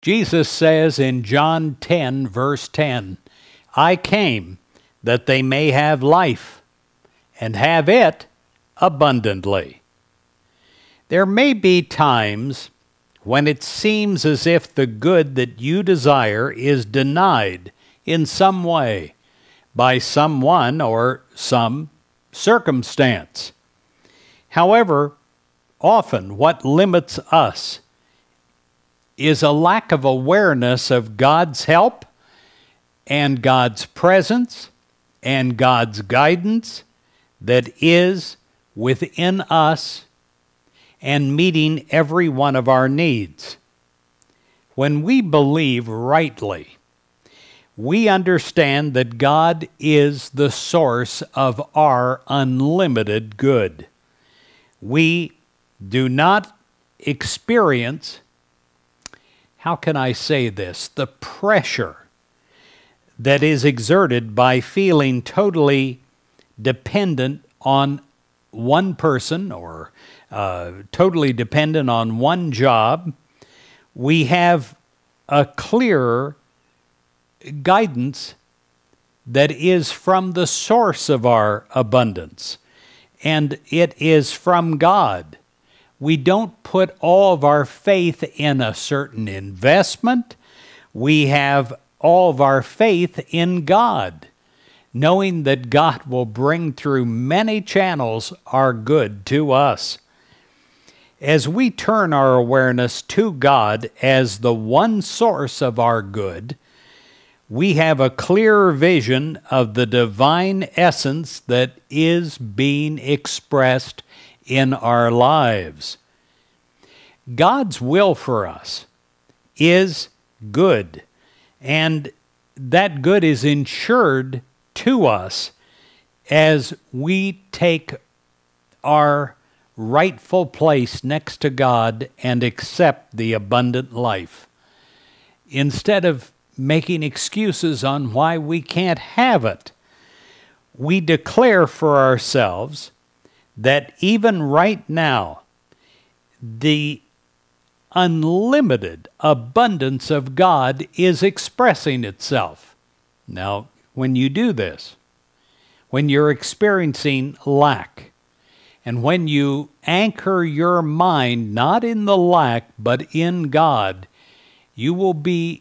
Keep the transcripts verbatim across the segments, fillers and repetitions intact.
Jesus says in John ten, verse ten, I came that they may have life and have it abundantly. There may be times when it seems as if the good that you desire is denied in some way by someone or some circumstance. However, often what limits us is a lack of awareness of God's help and God's presence and God's guidance that is within us and meeting every one of our needs. When we believe rightly, we understand that God is the source of our unlimited good. We do not experience, how can I say this, the pressure that is exerted by feeling totally dependent on one person or uh, totally dependent on one job. We have a clearer guidance that is from the source of our abundance, and it is from God. We don't put all of our faith in a certain investment. We have all of our faith in God, knowing that God will bring through many channels our good to us. As we turn our awareness to God as the one source of our good, we have a clearer vision of the divine essence that is being expressed in our lives. God's will for us is good, and that good is ensured to us as we take our rightful place next to God and accept the abundant life. Instead of making excuses on why we can't have it, we declare for ourselves that even right now, the unlimited abundance of God is expressing itself. Now, when you do this, when you're experiencing lack, and when you anchor your mind not in the lack but in God, you will be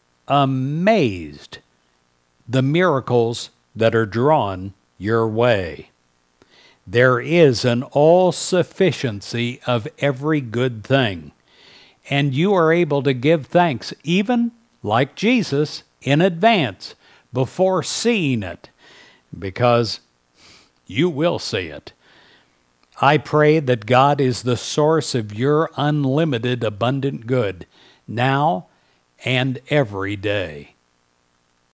amazed the miracles that are drawn your way. There is an all-sufficiency of every good thing, and you are able to give thanks, even like Jesus, in advance, before seeing it, because you will see it. I pray that God is the source of your unlimited abundant good, now and every day.